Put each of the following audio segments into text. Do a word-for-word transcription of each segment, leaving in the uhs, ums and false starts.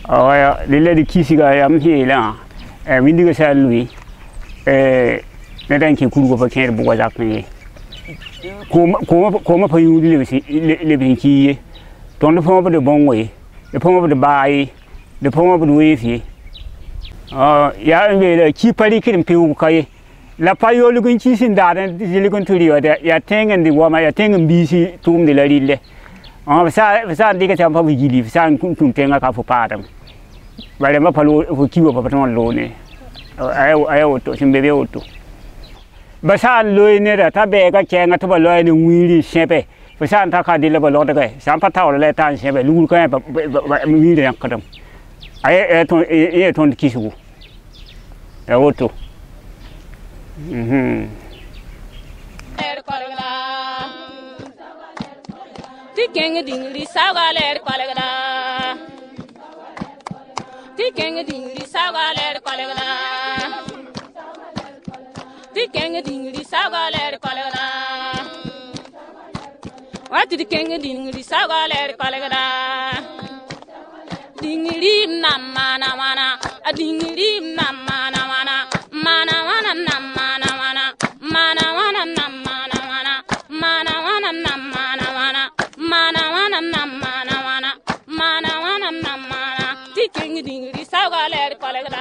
Oh ya, lele di kisi ga yam hela. Eh windi ga sa lui. Eh na dan ki kuru ko fa ken bu ga zak ni. Ko ko ko ma fa yudi le si le bin ki. Ton de fo ba de bon we. De fo ba de bai. De fo ba de we fi. Ah ya le ki pari kin pi u kai. La pa yo lu gun chi sin da den di lu gun tu ri ya ya tengen di wa ma ya tengen bi si tum de la ri le. Ah sa sa di ka cham fa wi li sa kun kun tenga ka fu pa dam. Vale ma palo fu kiwo pa ton lo ne. Ayo ayo to sin bebe oto. Ba sa lo ne da ta be ka chenga to ba lo ni wiri shepe. Ba sa ta ka di le ba lo da ka. Sam pa ta le ta shepe lu ka ba mi de ka dam. Ayo e ton e ton kisu. E oto. Mhm. Tikenga dingli saga ler kolegda. Tikenga dingli saga ler kolegda. Tikenga dingli saga ler kolegda. What did tikenga dingli saga ler kolegda. Dingli namana mana, a dingli namana mana, mana mana namana mana, mana mana namana mana, mana mana namana mana, mana mana namana mana, mana mana namana. Tikenga dingli saga ler kolegda.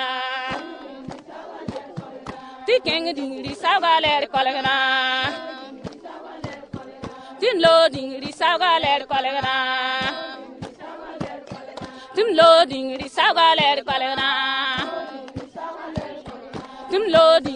Tikenga dingli saga ler kolegda. Tim lo dingli saga ler kolegda. Tim lo dingli saga ler kolegda. Tim lo